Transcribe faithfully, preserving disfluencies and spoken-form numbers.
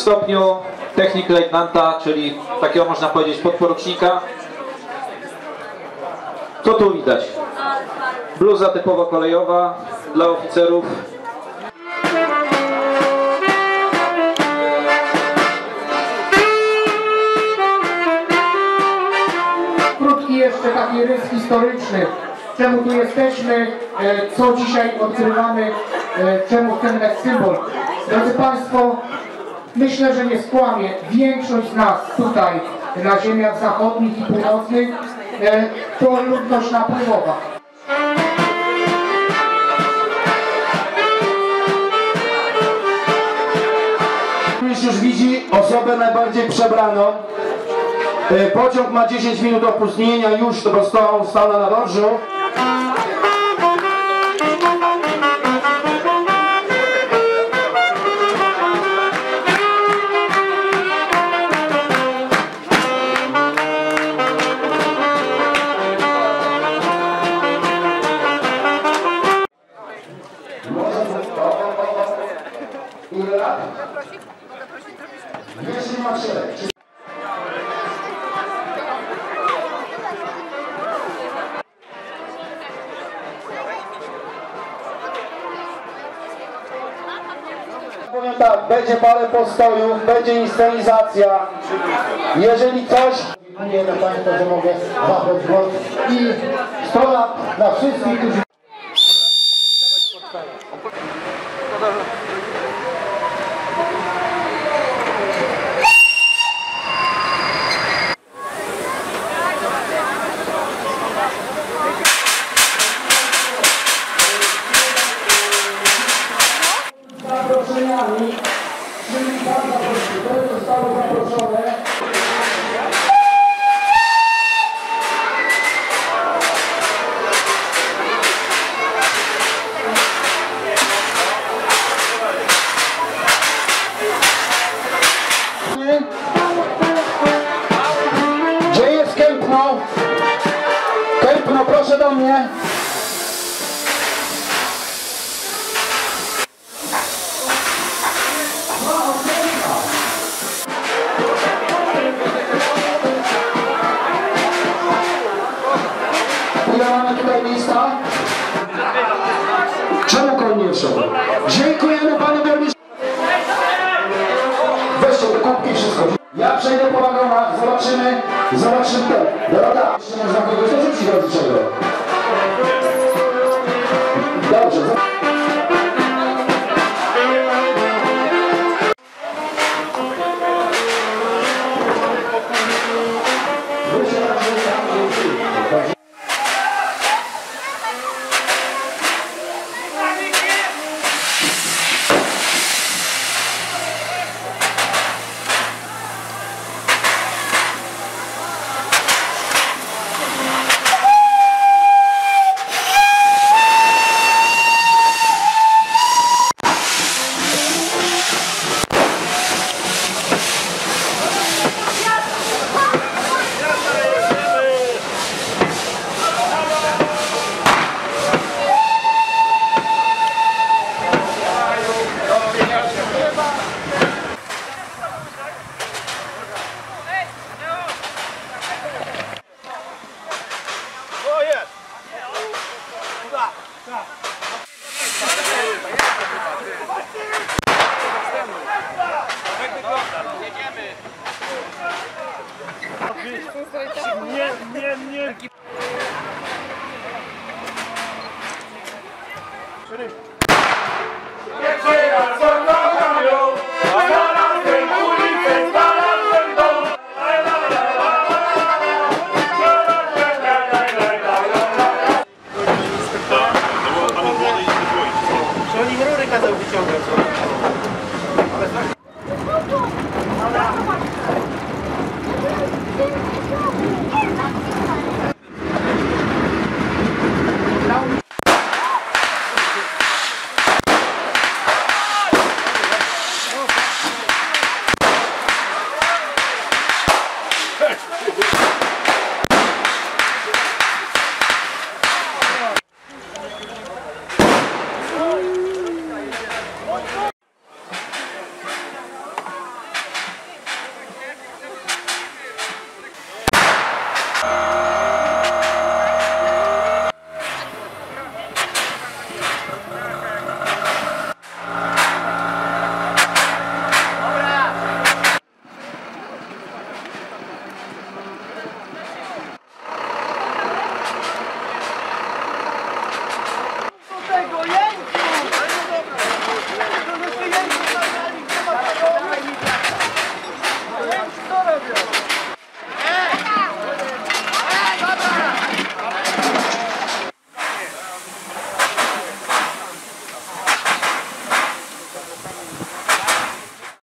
stopniu technik lejtnanta, czyli takiego można powiedzieć podporucznika. Co tu widać? Bluza typowo kolejowa dla oficerów. Krótki jeszcze taki rys historyczny. Czemu tu jesteśmy, co dzisiaj odkrywamy, czemu chcemy dać symbol. Drodzy Państwo, myślę, że nie skłamię, większość z nas tutaj na ziemiach zachodnich i północnych to ludność napływowa. Już widzi osobę najbardziej przebraną. Pociąg ma dziesięć minut opóźnienia, już to stał, stał na narożu. Ile lat? Jeśli ma szereg. Powiem tak, będzie parę postojów, będzie inscenizacja. Jeżeli coś... Dziękuję dla Państwa, że mogę zabrać głos i sto lat dla wszystkich, którzy... Zaproszeniami, czyli bardzo proszę, to zostało zaproszone. Gdzie jest Kępno? Kępno, proszę do mnie. Ile mamy tutaj miejsca? Czemu koń nie wszedł? Dziękujemy panu burmistrzowi. Weźcie te kubki i wszystko. Ja przejdę po wagonach, zobaczymy, zobaczymy te. Dorota, jeszcze można kogoś dorzucić do czego. Dobrze. Nie, nie, nie. Pierwszy raz co kocham ją, a znalazłem ulicę, znalazłem dom. Czy oni rury kazał wyciągać? Oj, robią?